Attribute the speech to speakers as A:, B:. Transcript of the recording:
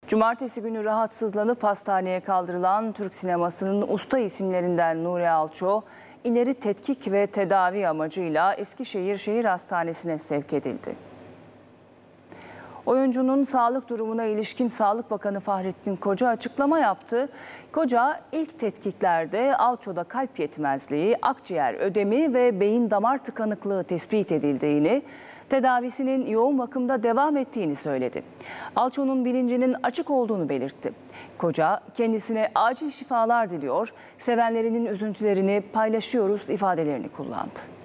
A: Cumartesi günü rahatsızlanıp hastaneye kaldırılan Türk sinemasının usta isimlerinden Nuri Alço, ileri tetkik ve tedavi amacıyla Eskişehir Şehir Hastanesi'ne sevk edildi. Oyuncunun sağlık durumuna ilişkin Sağlık Bakanı Fahrettin Koca açıklama yaptı. Koca ilk tetkiklerde Alço'da kalp yetmezliği, akciğer ödemi ve beyin damar tıkanıklığı tespit edildiğini, tedavisinin yoğun bakımda devam ettiğini söyledi. Alço'nun bilincinin açık olduğunu belirtti. Koca kendisine acil şifalar diliyor, sevenlerinin üzüntülerini paylaşıyoruz ifadelerini kullandı.